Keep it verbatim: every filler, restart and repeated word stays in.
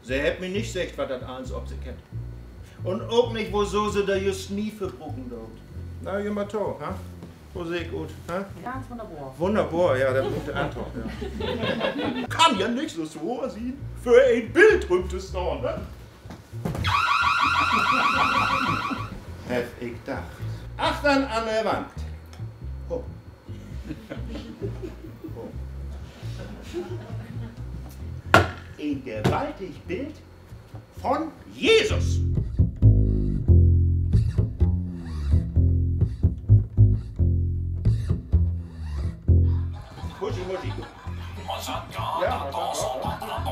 Sie hätt mir nicht gesagt, was das alles ob sie kennt. Und auch nicht, wo so sie da just nie verbruchen dort. Na, geh mal to, ha? Wo seh ich gut, ha? Ganz wunderbar. Wunderbar, ja, der gute Antwort, ja. Kann ja nicht so so sehen. Für ein Bild rückt es da, ne? Hab ich gedacht. Achtern an der Wand. Oh. Oh. Ein gewaltig Bild von Jesus. Muschi, Muschi. Ja,